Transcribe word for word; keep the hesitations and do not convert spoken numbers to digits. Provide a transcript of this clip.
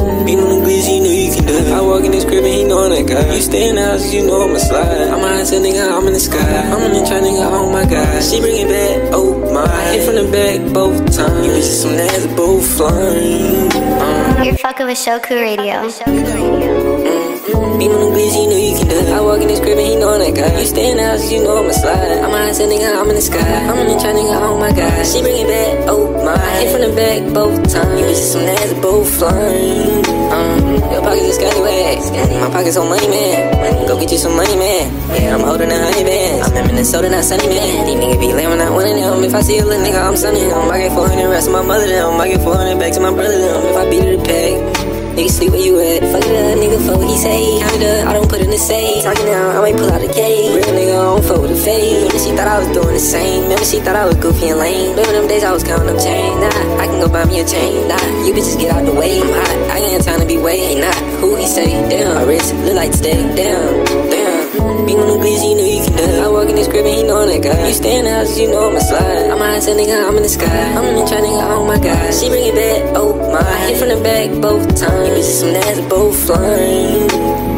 Beat on the glizzy, you know you can do it. I walk in this crib and he know that guy. You stay in the house, you know I'ma slide. I'm a high nigga, I'm in the sky. I'm in the try, nigga, oh my god. She bring it back, oh my. Hit from the back both times. You bitches some ass both flying. Um. You're fucking with Shoku Radio. Beat on the glizzy, you know you can do it. I walk in this crib and he know that guy. You stay in the house, you know I'ma slide. I'm a high nigga, I'm in the sky. I'm in the try, nigga, oh my god. She bring it back, oh my. Hit from the back both times. You bitches some ass both flying. Um, your pockets is scallywag. My pockets on money, man. Go get you some money, man. Yeah, I'm holding a honey bands. I'm in Minnesota, not sunny, man. These niggas be lame, not one of them. If I see a little nigga, I'm sunny him. I get four hundred rest of my mother them. I get four hundred back to my brother them. If I beat it a peg, nigga sleep where you at. Fuck it up, nigga, fuck what he say. Count it up, I don't put in the safe. Talking now, I might pull out a cake. Real nigga, I don't fuck with a fade. Remember she thought I was doing the same. Remember she thought I was goofy and lame. Remember them days I was counting up change. Nah, I can go buy me a chain. Nah, you bitches get out the way. I'm hot, I ain't got time to be waiting. Nah, who he say? Damn, my wrist look like today. Damn, damn. Beat on the glizzy, you know you can do it. I walk in this crib and he know that guy. You stay in the house, you know I'ma slide. I'm a high nigga, I'm in the sky. I'm in the try, nigga, oh my god. She bring it back, oh my. Hit from the back both times. You bitches some ass both flying.